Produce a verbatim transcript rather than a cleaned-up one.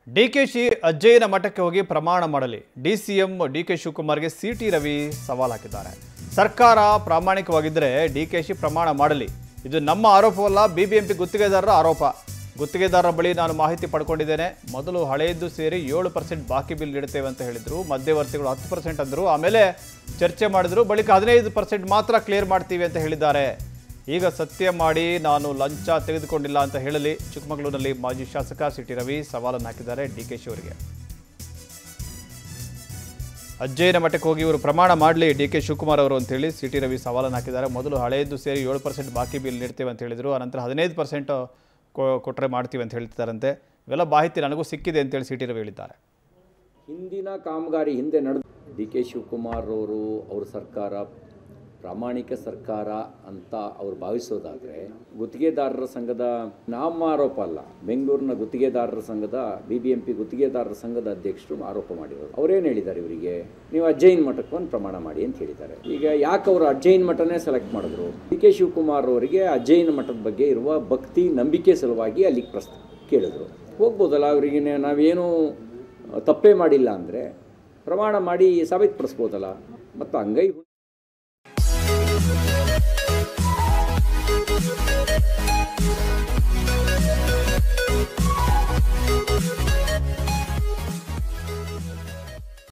ಡಿಕೆಶಿ ಅಜ್ಜಯ್ಯನ ಮಠಕ್ಕೆ ಹೋಗಿ ಪ್ರಮಾಣ ಮಾಡಲಿ. ಡಿಸಿಎಂ ಡಿಕೆ ಶಿವಕುಮಾರ್ಗೆ ಸಿಟಿ ರವಿ ಸವಾಲ್ ಹಾಕಿದ್ದಾರೆ. ಸರ್ಕಾರ ಪ್ರಾಮಾಣಿಕವಾಗಿದ್ದರೆ ಡಿಕೆಶಿ ಪ್ರಮಾಣ ಮಾಡಲಿ. ಇದು ನಮ್ಮ ಆರೋಪವಲ್ಲ, ಬಿಬಿಎಂಪಿ ಗುತ್ತಿಗೆದಾರರ ಆರೋಪ. ಗುತ್ತಿಗೆದಾರರ ಬಳಿ ನಾನು ಮಾಹಿತಿ ಪಡ್ಕೊಂಡಿದ್ದೇನೆ. ಮೊದಲು ಹಳೆಯದ್ದು ಸೇರಿ ಏಳು ಪರ್ಸೆಂಟ್ ಬಾಕಿ ಬಿಲ್ ಇಡುತ್ತೇವೆ ಅಂತ ಹೇಳಿದರು. ಮಧ್ಯವರ್ತಿಗಳು ಹತ್ತು ಪರ್ಸೆಂಟ್ ಅಂದರು. ಆಮೇಲೆ ಚರ್ಚೆ ಮಾಡಿದ್ರು. ಬಳಿಕ ಹದಿನೈದು ಪರ್ಸೆಂಟ್ ಮಾತ್ರ ಕ್ಲಿಯರ್ ಮಾಡ್ತೀವಿ ಅಂತ ಹೇಳಿದ್ದಾರೆ. ಈಗ ಸತ್ಯ ಮಾಡಿ ನಾನು ಲಂಚ ತೆಗೆದುಕೊಂಡಿಲ್ಲ ಅಂತ ಹೇಳಲಿ. ಚಿಕ್ಕಮಗಳೂರಿನಲ್ಲಿ ಮಾಜಿ ಶಾಸಕ ಸಿಟಿ ರವಿ ಸವಾಲನ್ನು ಹಾಕಿದ್ದಾರೆ ಡಿಕೆಶಿ ಅವರಿಗೆ. ಅಜ್ಜಯ್ಯನ ಮಠಕ್ಕೆ ಹೋಗಿ ಇವರು ಪ್ರಮಾಣ ಮಾಡಲಿ ಡಿಕೆ ಶಿವಕುಮಾರ್ ಅವರು ಅಂತ ಹೇಳಿ ಸಿಟಿ ರವಿ ಸವಾಲನ್ನು ಹಾಕಿದ್ದಾರೆ. ಮೊದಲು ಹಳೆಯದ್ದು ಸೇರಿ ಏಳು ಪರ್ಸೆಂಟ್ ಬಾಕಿ ಬಿಲ್ ನೀಡ್ತೇವೆ ಅಂತ ಹೇಳಿದರು. ಆನಂತರ ಹದಿನೈದು ಪರ್ಸೆಂಟ್ ಕೊಟ್ಟರೆ ಮಾಡ್ತೀವಿ ಅಂತ ಹೇಳ್ತಿದ್ದಾರಂತೆ. ಇವೆಲ್ಲ ಮಾಹಿತಿ ನನಗೂ ಸಿಕ್ಕಿದೆ ಅಂತೇಳಿ ಸಿಟಿ ರವಿ ಹೇಳಿದ್ದಾರೆ. ಹಿಂದಿನ ಕಾಮಗಾರಿ ಹಿಂದೆ ನಡೆದ ಡಿ ಕೆ ಶಿವಕುಮಾರ್ ಅವರು ಅವ್ರ ಸರ್ಕಾರ ಪ್ರಾಮಾಣಿಕ ಸರ್ಕಾರ ಅಂತ ಅವ್ರು ಭಾವಿಸೋದಾದರೆ, ಗುತ್ತಿಗೆದಾರರ ಸಂಘದ ನಮ್ಮ ಆರೋಪ ಅಲ್ಲ, ಬೆಂಗಳೂರಿನ ಗುತ್ತಿಗೆದಾರರ ಸಂಘದ ಬಿ ಬಿ ಎಂ ಪಿ ಗುತ್ತಿಗೆದಾರರ ಸಂಘದ ಅಧ್ಯಕ್ಷರು ಆರೋಪ ಮಾಡಿದರು. ಅವರೇನು ಹೇಳಿದ್ದಾರೆ, ಇವರಿಗೆ ನೀವು ಅಜ್ಜಯ್ಯನ ಮಠಕ್ಕೆ ಒಂದು ಪ್ರಮಾಣ ಮಾಡಿ ಅಂತ ಹೇಳಿದ್ದಾರೆ. ಈಗ ಯಾಕೆ ಅವರು ಅಜ್ಜಯ್ಯನ ಮಠನೇ ಸೆಲೆಕ್ಟ್ ಮಾಡಿದ್ರು? ಡಿ ಕೆ ಶಿವಕುಮಾರ್ ಅವರಿಗೆ ಅಜ್ಜಯ್ಯನ ಮಠದ ಬಗ್ಗೆ ಇರುವ ಭಕ್ತಿ ನಂಬಿಕೆ ಸಲುವಾಗಿ ಅಲ್ಲಿಗೆ ಪ್ರಸ್ತ ಕೇಳಿದ್ರು. ಹೋಗ್ಬೋದಲ್ಲ, ಅವರಿಗೆ ನಾವೇನು ತಪ್ಪೇ ಮಾಡಿಲ್ಲ ಅಂದರೆ ಪ್ರಮಾಣ ಮಾಡಿ ಸಾಬೀತುಪಡಿಸ್ಬೋದಲ್ಲ. ಮತ್ತು ಹಂಗೈ